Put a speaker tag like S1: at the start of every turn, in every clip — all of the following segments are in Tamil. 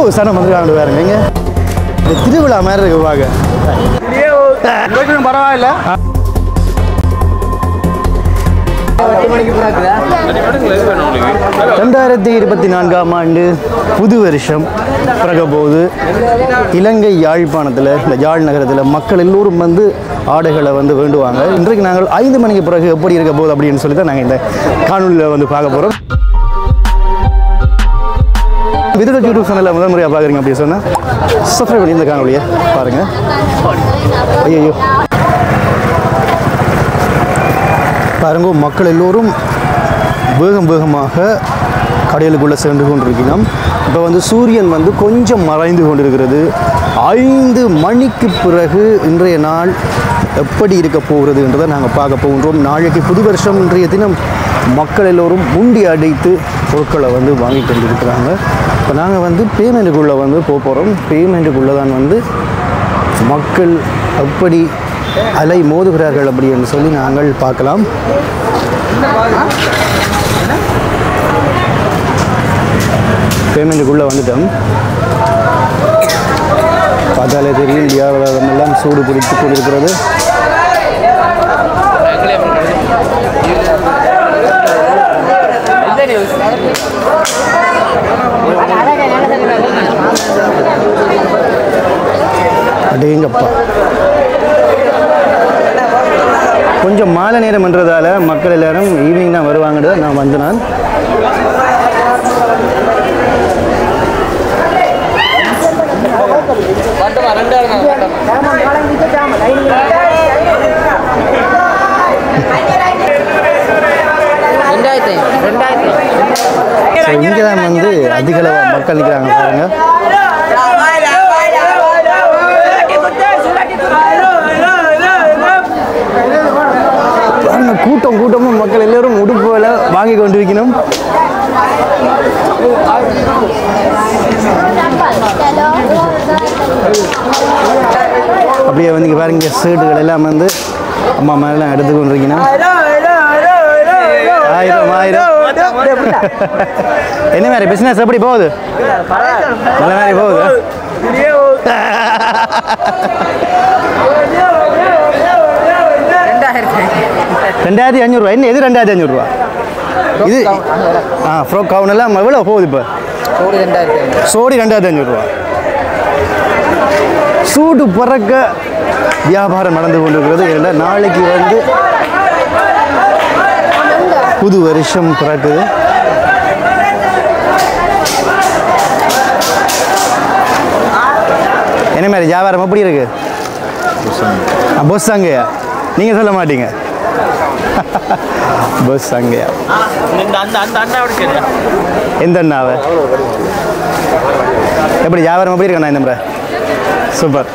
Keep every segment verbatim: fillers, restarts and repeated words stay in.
S1: எவ்வளோ சனம் வந்து காண்டு பாருங்க இங்கே இந்த திருவிழா மாதிரி இருக்கு பார்க்க பரவாயில்ல. ரெண்டாயிரத்தி இருபத்தி நான்காம் ஆண்டு புது வருஷம் பிறக்க போது இலங்கை யாழ்ப்பாணத்தில் இந்த யாழ் நகரத்தில் மக்கள் எல்லோரும் வந்து ஆடைகளை வந்து வேண்டுவாங்க. இன்றைக்கு நாங்கள் ஐந்து மணிக்கு பிறகு எப்படி இருக்க போகுது அப்படின்னு சொல்லி தான் நாங்கள் இந்த காணொலியில் வந்து பார்க்க போகிறோம். விருது யூடியூப் சேனலில் முதல் முறையாக பார்க்குறீங்க அப்படின்னு சொன்னால் சப்ஸ்கிரைப் பண்ணி இந்த காணொலியை பாருங்கள். ஐயோ பாருங்க, மக்கள் எல்லோரும் வேகம் வேகமாக கடலுக்குள்ளே சென்று கொண்டிருக்கிறோம். இப்போ வந்து சூரியன் வந்து கொஞ்சம் மறைந்து கொண்டிருக்கிறது. ஐந்து மணிக்கு பிறகு இன்றைய நாள் எப்படி இருக்க போகிறது என்றதை நாங்கள் பார்க்க போகின்றோம். நாளைக்கு புது வருஷம். இன்றைய தினம் மக்கள் எல்லோரும் முண்டி அடைத்து பொருட்களை வந்து வாங்கி கொண்டிருக்கிறாங்க. இப்போ நாங்கள் வந்து பேமெண்ட்டுக்குள்ளே வந்து போக போகிறோம். பேமெண்ட்டுக்குள்ளே தான் வந்து மக்கள் எப்படி அலை மோதுகிறார்கள் அப்படி என்று சொல்லி நாங்கள் பார்க்கலாம். பேமெண்ட்டுக்குள்ளே வந்துட்டோம். பார்த்தாலே தெரியும் வியாபாரம் எல்லாம் சூடு பிடித்து கொண்டிருக்கிறது. அடேங்கப்பா, கொஞ்சம் மாலை நேரம் என்றதால மக்கள் எல்லாரும் ஈவினிங் தான் வருவாங்கன்னு நான் வந்து நான் இங்கே தான் வந்து அதிக அளவு மக்கள் நிற்கிறாங்க பாருங்க. கூட்டம் கூட்டமும் மக்கள் எல்லோரும் உடுப்புகளை வாங்கி கொண்டிருக்கணும். அப்படியே வந்து இங்கே பாருங்க, ஷர்ட்டுகள் எல்லாம் வந்து அம்மா மேலாம் எடுத்து கொண்டிருக்கணும். ஆயிரம் ஆயிரம் என்ன மாதிரி பிஸ்னஸ் எப்படி போகுது? நல்ல மாதிரி போகுது. ரெண்டாயிரத்தி அஞ்சூறுரூவா. என்ன எது ரெண்டாயிரத்தி அஞ்சூறுரூவா? இது ஆ ஃப்ரோக் கவுன் எல்லாம் எவ்வளோ போகுது இப்போ? சோடி ரெண்டாயிரத்தி அஞ்சூறுரூவா. சூடு பறக்க வியாபாரம் நடந்து கொண்டிருக்கிறது. ஏன்னா நாளைக்கு வந்து புது வருஷம் பிறக்குது. என்ன மாதிரி வியாபாரம் எப்படி இருக்கு? பஸ் அங்கேயா? நீங்கள் சொல்ல மாட்டீங்க. பஸ் அங்கேயா? எந்த அண்ணாவை? எப்படி வியாபாரம் எப்படி இருக்கண்ணா இந்த முறை? சூப்பர்.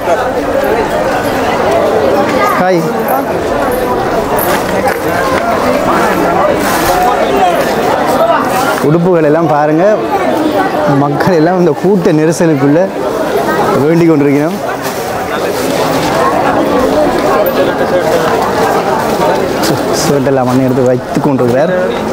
S1: ஹாய். உடுப்புகள் எல்லாம் பாருங்க, மக்கள் எல்லாம் இந்த கூட்ட நெரிசலுக்குள்ள வேண்டிக் கொண்டிருக்கிறோம். ஷர்ட்டெல்லாம் மண்ணை எடுத்து வைத்து கொண்டிருக்கிறார்.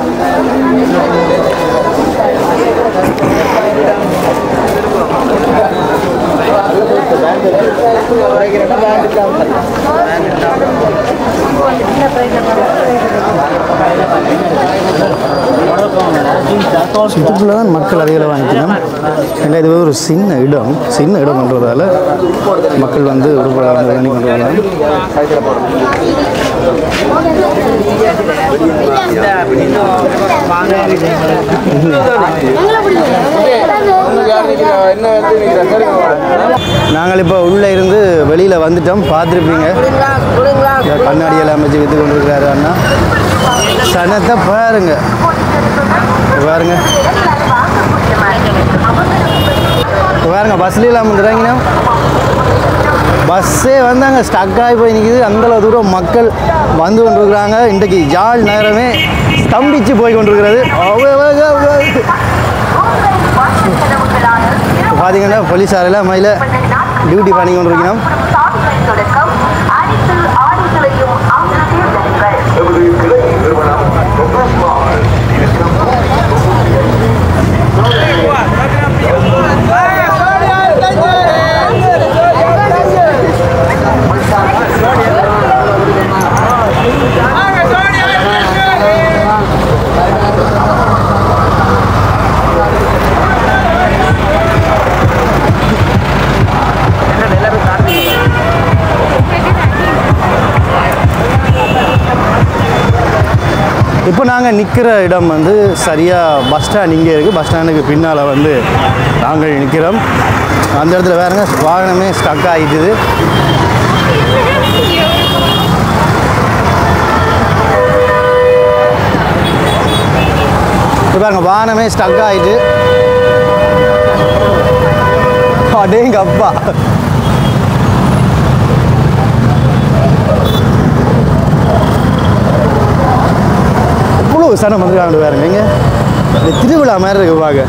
S1: இதுக்குள்ள தான் மக்கள் அதிகம் வாங்கிக்கணும். ஏன்னா இது ஒரு சின்ன இடம், சின்ன இடம்ன்றதால மக்கள் வந்து உடுப்புகளை வந்து வேண்டி கொண்டு வரலாம். நாங்கள் இப்போ உள்ளே இருந்து வெளியில் வந்துட்டோம். பார்த்துருப்பீங்க, கண்ணாடி எல்லாம் அமைச்சு விற்று கொண்டு இருக்கிறாரு அண்ணா. சனத்தை பாருங்க பாருங்க பாருங்க. பஸ்ல எல்லாம் வந்துடுறாங்கன்னா பஸ்ஸே வந்து அங்கே ஸ்டக் ஆகி போய் நிற்கிது. அந்தளவு தூரம் மக்கள் வந்து கொண்டிருக்கிறாங்க. இன்றைக்கு யாழ் நகரமே ஸ்தம்பிச்சு போய் கொண்டிருக்கிறது. பார்த்தீங்கன்னா போலீஸாரெல்லாம் மயில டியூட்டி பண்ணி கொண்டிருக்கணும். நாங்கள் நிற்கிற இடம் வந்து சரியாக பஸ் ஸ்டாண்ட் இங்கே இருக்குது. பஸ் ஸ்டாண்டுக்கு பின்னால் வந்து நாங்கள் நிற்கிறோம். அந்த இடத்துல வேறுங்க வாகனமே ஸ்டக் ஆகிட்டுது. பாருங்க வாகனமே ஸ்டக் ஆகிட்டு. அடேங்க அப்பா, எவ்வளோ சனம் வந்துருக்காங்க பாருங்க. இங்கே இந்த திருவிழா மாதிரி இருக்கு பாக்க.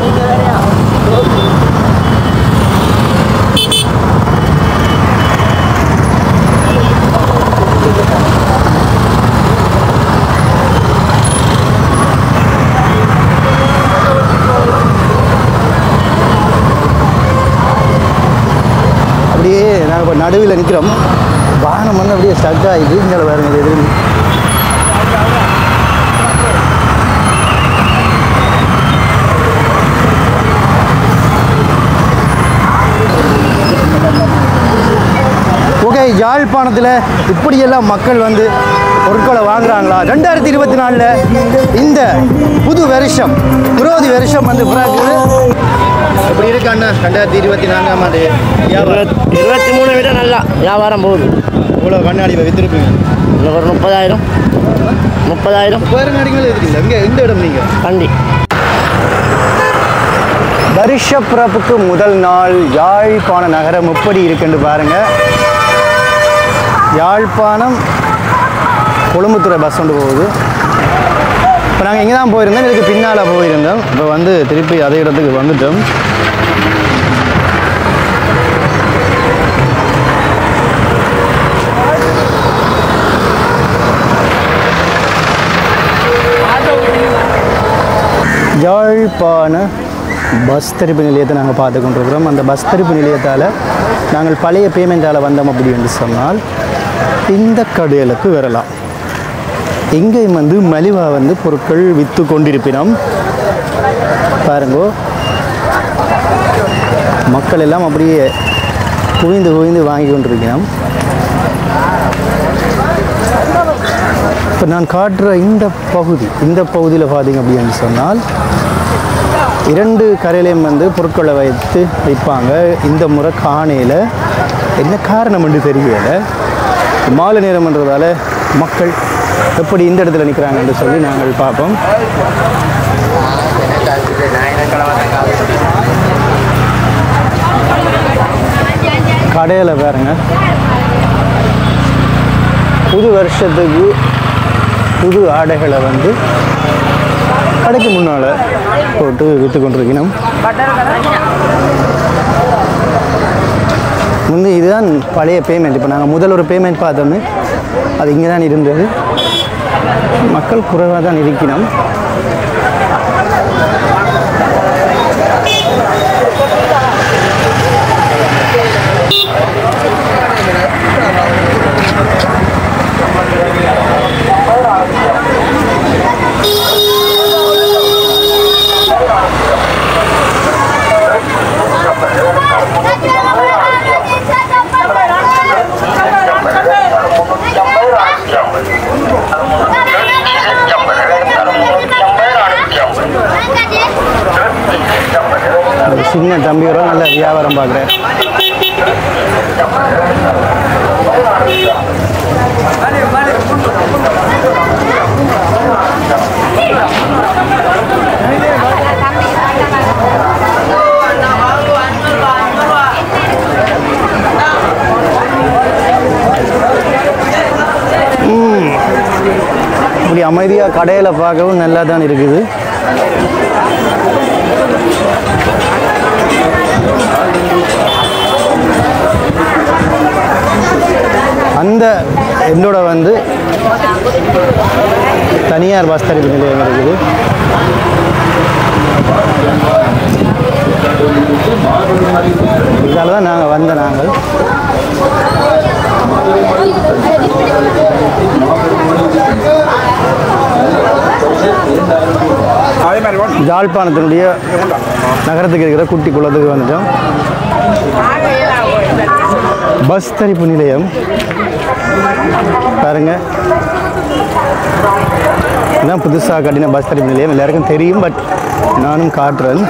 S1: அப்படியே நாங்கள் இப்போ நடுவில் நிற்கிறோம். வாகனம் வந்து அப்படியே ஸ்டக் ஆகிட்டு இங்கே பாருங்க எதிர்ந்து. ஓகே, யாழ்ப்பாணத்தில் இப்படியெல்லாம் மக்கள் வந்து பொருட்களை வாங்குறாங்களா? ரெண்டாயிரத்தி இருபத்தி நாலில் இந்த புது வருஷம் புரோதி வருஷம் வந்து பிறகுது. எப்படி இருக்கு அண்ணா ரெண்டாயிரத்தி இருபத்தி நான்காம் ஆண்டு
S2: இருபத்தி மூணு விட நல்லா வியாபாரம் போகுது.
S1: இவ்வளோ கண்ணாடி விற்றுருப்பீங்க?
S2: இன்னும் ஒரு முப்பதாயிரம் முப்பதாயிரம்
S1: வேறு கண்ணாடிகள் எதுக்கீங்க? இங்கே இந்த இடம் நீங்கள்
S2: கண்டி
S1: வருஷ பிறப்புக்கு முதல் நாள் யாழ்ப்பாண நகரம் எப்படி இருக்குன்னு பாருங்கள். யாழ்ப்பாணம் கொழும்புத்துறை பஸ் கொண்டு போகுது. இப்போ நாங்கள் இங்கே தான் போயிருந்தோம், இதுக்கு பின்னால் போயிருந்தோம். இப்போ வந்து திருப்பி அதே இடத்துக்கு வந்துட்டோம். யாழ்ப்பாண பஸ் தரிப்பு நிலையத்தை நாங்கள் பார்த்து கொண்டிருக்கிறோம். அந்த பஸ் தரிப்பு நிலையத்தால் நாங்கள் பழைய பேமெண்டால் வந்தோம் அப்படி என்று சொன்னால் இந்த கடைகளுக்கு வரலாம். எங்கேயும் வந்து மலிவாக வந்து பொருட்கள் விற்று கொண்டிருப்பினோம். பாருங்கோ, மக்கள் எல்லாம் அப்படியே குவிந்து குவிந்து வாங்கி கொண்டிருக்கிறோம். இப்போ நான் காட்டுற இந்த பகுதி இந்த பகுதியில் பார்த்தீங்க அப்படின்னு சொன்னால் இரண்டு கரையிலையும் வந்து பொருட்களை வைத்து வைப்பாங்க. இந்த முறை காணையில் என்ன காரணம் என்று தெரியலை. மாலை நேரம்ன்றதால மக்கள் எப்படி இந்த இடத்துல நிற்கிறாங்கன்னு சொல்லி நாங்கள் பார்ப்போம். கடையில் பாருங்க, புது வருஷத்துக்கு புது ஆடைகளை வந்து கடைக்கு முன்னால் போட்டு விற்று கொண்டிருக்கணும். முந்தி இதுதான் பழைய பேமெண்ட். இப்போ நாங்கள் முதல் ஒரு பேமெண்ட் பார்த்தோமே அது இங்கே தான் இருந்தது. மக்கள் குறைவாக தான் இருக்கணும். சின்ன தம்பியோட நல்ல வியாபாரம் பார்க்குறேன். இப்படி அமைதியாக கடையில் பார்க்கவும் நல்லா தான் இருக்குது. அந்த என்னோட வந்து தனியார் பஸ் தரிப்பு நிலையம் இருக்குது. இதால தான் நாங்கள் வந்த நாங்கள் யாழ்ப்பாணத்தினுடைய நகரத்துக்கு இருக்கிற குட்டி குளத்துக்கு வந்துட்டோம். பஸ் தரிப்பு நிலையம் பாருங்க. இதுதான் புதுசாக கட்டின பஸ் தரிப்பு நிலையம், எல்லாருக்கும் தெரியும். பட் நானும் காட்டுறேன்.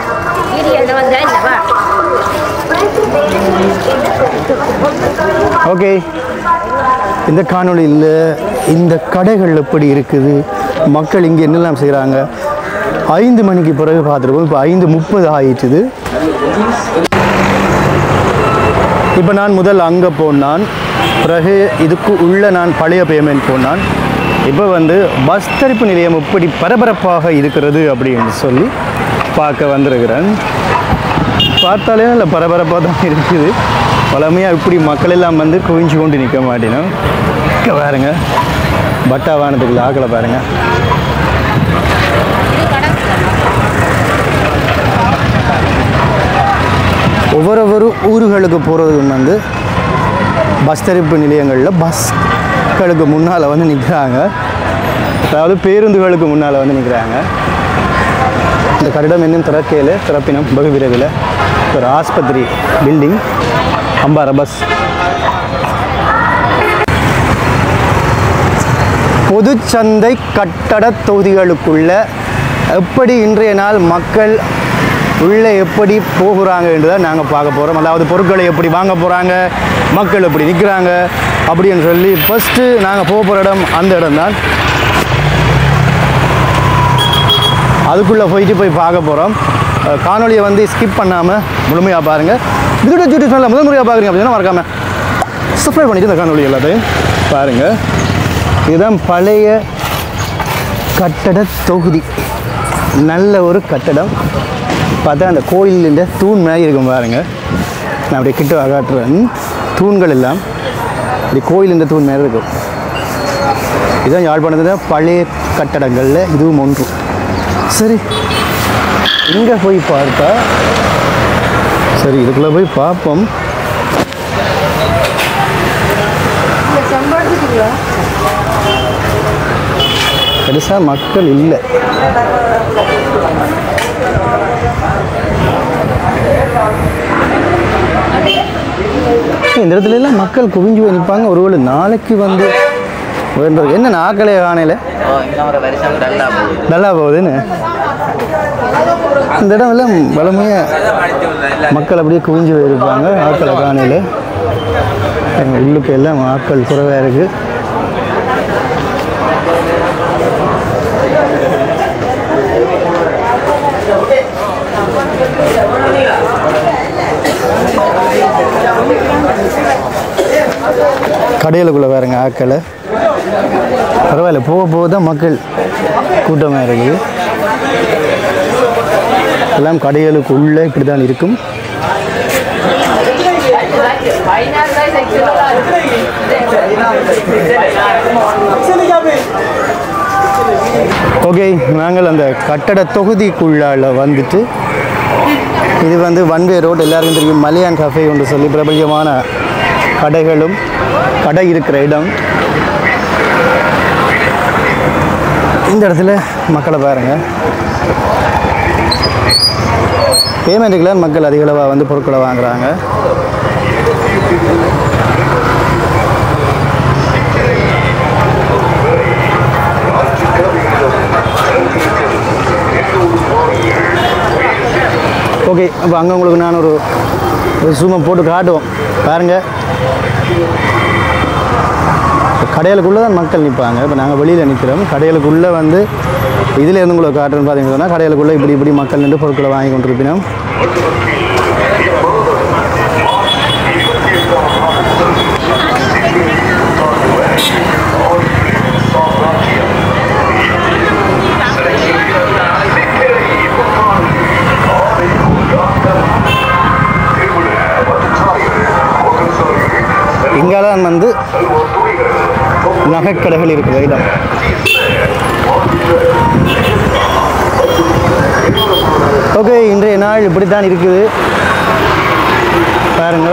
S1: ஓகே, இந்த காணொளியில் இந்த கடைகள் எப்படி இருக்குது, மக்கள் இங்கே என்னெல்லாம் செய்கிறாங்க, ஐந்து மணிக்கு பிறகு பார்த்துருப்போம். இப்போ ஐந்து முப்பது ஆயிடுச்சுது. இப்போ நான் முதல் அங்கே போனான், பிறகு இதுக்கு உள்ள நான் பழைய பேமெண்ட் போனான். இப்போ வந்து பஸ் தரிப்பு நிலையம் எப்படி பரபரப்பாக இருக்கிறது அப்படின்னு சொல்லி பார்க்க வந்திருக்கிறேன். பார்த்தாலே இல்லை பரபரப்பாக தான் இருக்குது. பழமையாக இப்படி மக்கள் எல்லாம் வந்து குவிஞ்சு கொண்டு நிற்க மாட்டேனும். இங்கே பாருங்க, பட்டா வானத்துக்குள்ள ஆக்களை பாருங்க. ஒவ்வொரு ஊர்களுக்கு போகிறதுக்கு வந்து பஸ் தரிப்பு நிலையங்களில் பஸ்களுக்கு முன்னால் வந்து நிற்கிறாங்க, அதாவது பேருந்துகளுக்கு முன்னால் வந்து நிற்கிறாங்க. இந்த கட்டிடம் இன்னும் திறக்கையில் திறப்பினம் பகு விரைவில். ஒரு ஆஸ்பத்திரி பில்டிங், அம்பார பஸ். பொதுச்சந்தை கட்டட தொகுதிகளுக்குள்ள எப்படி இன்றைய நாள் மக்கள் உள்ளே எப்படி போகிறாங்க என்று தான் நாங்கள் பார்க்க போகிறோம். அதாவது பொருட்களை எப்படி வாங்க போகிறாங்க, மக்கள் எப்படி நிற்கிறாங்க அப்படின்னு சொல்லி ஃபஸ்ட்டு நாங்கள் போக போகிற இடம் அந்த இடம் தான். அதுக்குள்ளே போயிட்டு போய் பார்க்க போகிறோம். காணொலியை வந்து ஸ்கிப் பண்ணாமல் முழுமையாக பாருங்கள். இதோட யூடியூப் சேனலில் முதல் முறையாக பார்க்குறீங்க அப்படின்னா மறக்காமல் சப்ஸ்கிரைப் பண்ணிவிட்டு இந்த காணொலி எல்லாத்தையும் பாருங்கள். இதுதான் பழைய கட்டட தொகுதி, நல்ல ஒரு கட்டடம். பார்த்தா அந்த கோயிலில் தூண் மாதிரி இருக்கும் பாருங்கள். நான் அப்படியே கிட்ட காட்டுறேன். தூண்கள் எல்லாம் இப்படி கோயிலில் தூண் மாதிரி இருக்கும். இதுதான் யாழ்ப்பாணத்தில் பழைய கட்டடங்களில் இதுவும் ஒன்று. சரி, இங்கே போய் பார்த்தா சரி, இதுக்குள்ளே போய் பார்ப்போம். பெருசாக மக்கள் இல்லை. இந்த இடத்துல எல்லாம் மக்கள் குவிஞ்சு போய் நிற்பாங்க. ஒருவேளை நாளைக்கு வந்து என்ன நாக்களே காணையில் நல்லா போகுதுன்னு இந்த இடம் எல்லாம் வளமையாக மக்கள் அப்படியே குவிஞ்சு போயிருப்பாங்க. ஆக்களை காணையில் உள்ளுக்கு எல்லாம் ஆக்கள் குறைவாக இருக்குது. கடையிலுக்குள்ளே பாருங்க ஆக்களை. பரவாயில்ல, போக போக தான் மக்கள் கூட்டமாக இருக்குது. எல்லாம் கடைகளுக்கு உள்ளே இப்படி தான் இருக்கும். ஓகே, நாங்கள் அந்த கட்டட தொகுதிக்குள்ளால் வந்துட்டு, இது வந்து ஒன் வே ரோடு, எல்லாருக்கும் தெரியும். மலையான் கஃபே ஒன்று சொல்லி பிரபல்யமான கடைகளும் கடை இருக்கிற இடம். இந்த இடத்துல மக்களை பாருங்கள். பேமெண்ட்டுக்கெல்லாம் மக்கள் அதிக அளவாக வந்து பொருட்களை வாங்குகிறாங்க. ஓகே, அப்போ அங்கே உங்களுக்கு நான் ஒரு ஜூமை போட்டு காட்டுவோம் பாருங்கள். கடைகளுக்குள்ளே தான் மக்கள் நிற்பாங்க. இப்போ நாங்கள் வெளியில் நிற்கிறோம். கடைகளுக்குள்ளே வந்து இதில் இருந்து உங்களுக்கு காட்டுறேன்னு பார்த்தீங்கன்னு சொன்னால், கடைகளுக்குள்ளே இப்படி இப்படி மக்கள் நின்று பொருட்களை வாங்கி கொண்டிருப்பினோம். இங்கெல்லாம் வந்து நகைக்கடைகள் இருக்கிற இடம். ஓகே, இன்றைய நாள் இப்படித்தான் இருக்குது பாருங்க.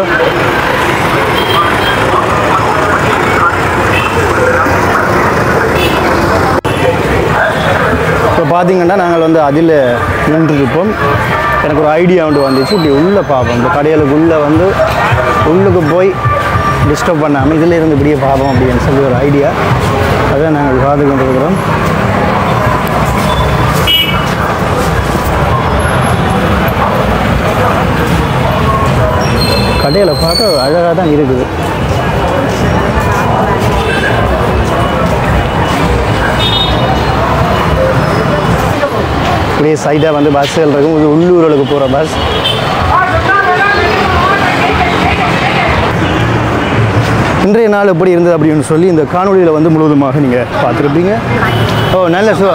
S1: இப்போ பார்த்தீங்கன்னா நாங்கள் வந்து அதில் நின்றுருப்போம். எனக்கு ஒரு ஐடியா ஒன்று வந்துச்சு. இப்படி உள்ளே பார்ப்போம். இந்த கடைகளுக்குள்ளே வந்து உள்ளுக்கு போய் டிஸ்டர்ப் பண்ணாமல் இதில் இருந்து இப்படியே பார்ப்போம் அப்படின்னு சொல்லி ஒரு ஐடியா. அதான் நாங்கள் பார்த்து கொண்டிருக்கிறோம். கடையில் பார்க்க அழகாக தான் இருக்குது. இப்படியே சைடாக வந்து பஸ்ஸுகள் இருக்கும். இது உள்ளூர்களுக்கு போகிற பஸ். இன்றைய நாள் எப்படி இருந்தது அப்படின்னு சொல்லி இந்த காணொலியில் வந்து முழுவதுமாக நீங்கள் பார்த்துருப்பீங்க. ஓ நல்ல ஷோ.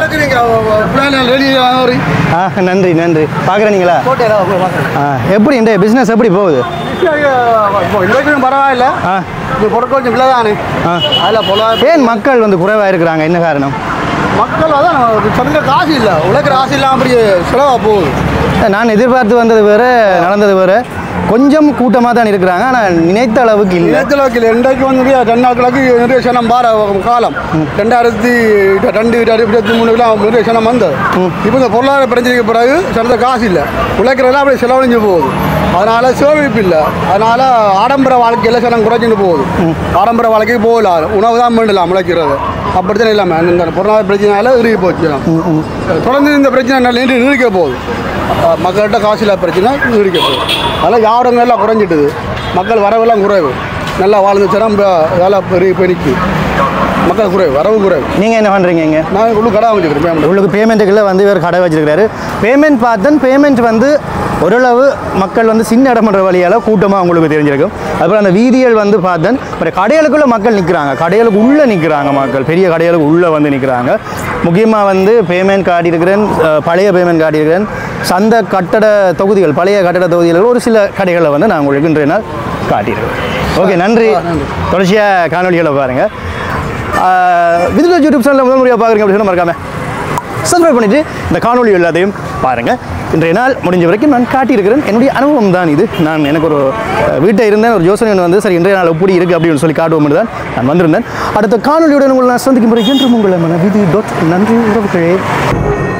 S1: ஆ நன்றி நன்றி. பார்க்குறீங்களா? ஆ எப்படி இந்த பிஸ்னஸ் எப்படி போகுது?
S3: பரவாயில்ல.
S1: ஆ
S3: கொஞ்சம் இல்லை தானே.
S1: ஆ
S3: அதில் போல
S1: ஏன் மக்கள் வந்து குறைவாக இருக்கிறாங்க, என்ன காரணம்?
S3: மக்கள் அதான் சொல்லுங்க, காசு இல்லை, உழைக்கிற காசு இல்லாமல் அப்படி செலவாக போகுது.
S1: நான் எதிர்பார்த்து வந்தது வேறு, நடந்தது வேறு. கொஞ்சம் கூட்டமாக தான் இருக்கிறாங்க, ஆனால் நினைத்த அளவுக்கு இல்லை.
S3: நினைத்த அளவுக்கு இல்லை. இன்றைக்கு வந்து ரெண்டு நாட்களுக்கு நிறைய சனம் பார காலம் ரெண்டாயிரத்தி ரெண்டு இருபத்தி மூணுக்குலாம் நிறைய சனம் வந்தது. இப்போ இந்த பொருளாதார பிரச்சனைக்கு பிறகு சனத்தை காசு இல்லை, உழைக்கிறதெல்லாம் அப்படி செலவழிஞ்சு போகுது. அதனால சேமிப்பு இல்லை, அதனால ஆடம்பர வாழ்க்கையில் சனம் குறைஞ்சிட்டு போகுது. ஆடம்பர வாழ்க்கைக்கு போகலாம், உணவு தான் வேண்டலாம் உழைக்கிறது. அப்படித்தான் இல்லாமல் இந்த பொருளாதார பிரச்சனையால இறுகி போச்சு. தொடர்ந்து இந்த பிரச்சனை நீண்டு நீடிக்க போகுது. மக்கள்கிட்ட காசு இல்லாத பிரச்சனை நீடிக்க போகுது. அதெல்லாம் யாருங்க எல்லாம் குறைஞ்சிட்டுது, மக்கள் வரவெல்லாம் குறைவு. நல்லா வாழ்ந்துச்சுன்னா வேலை பெரிய பெருக்கி மக்கள் குறைவு, வரவு குறைவு.
S1: நீங்கள் என்ன பண்ணுறீங்க? இங்கே
S3: நான் உள்ளு கடை வச்சுக்கிறேன்.
S1: உங்களுக்கு பேமெண்ட்டுக்குள்ளே வந்து வேறு கடை வச்சுருக்காரு. பேமெண்ட் பார்த்தேன், பேமெண்ட் வந்து ஓரளவு மக்கள் வந்து சின்ன இடம் பண்ணுற வழியால் கூட்டமாக உங்களுக்கு தெரிஞ்சிருக்கும். அதுபோல் அந்த வீதிகள் வந்து பார்த்தேன், இப்போ கடைகளுக்குள்ளே மக்கள் நிற்கிறாங்க, கடைகளுக்கு உள்ளே நிற்கிறாங்க மக்கள், பெரிய கடைகளுக்கு உள்ளே வந்து நிற்கிறாங்க. முக்கியமாக வந்து பேமெண்ட் காட்டியிருக்கிறேன், பழைய பேமெண்ட் காட்டியிருக்கிறேன். சந்த கட்டட தொகுதிகள், பழைய கட்டட தொகுதிகள் ஒரு சில கடைகளில் வந்து நான் உங்களுக்கு இன்றைய நாள் காட்டியிருக்கேன். ஓகே நன்றி. தொடர்ச்சியாக காணொலிகளை பாருங்கள். விதில் யூடியூப் சேனலில் முதல் முறையாக பார்க்குறீங்க அப்படின்னு மறக்காமல் சப்ஸ்கிரைப் பண்ணிவிட்டு இந்த காணொலி எல்லாத்தையும் பாருங்கள். இன்றைய நாள் முடிஞ்ச வரைக்கும் நான் காட்டியிருக்கிறேன். என்னுடைய அனுபவம் தான் இது. நான் எனக்கு ஒரு வீட்டை இருந்தேன், ஒரு யோசனை வந்து சரி இன்றைய நாள் எப்படி இருக்குது அப்படின்னு சொல்லி காட்டுவோம் தான் நான் வந்திருந்தேன். அடுத்த காணொலியுடன் உங்களை நான் சந்திக்கும் முறை என்று உங்களை மன விதி டாட் நன்றி உறவுகளே.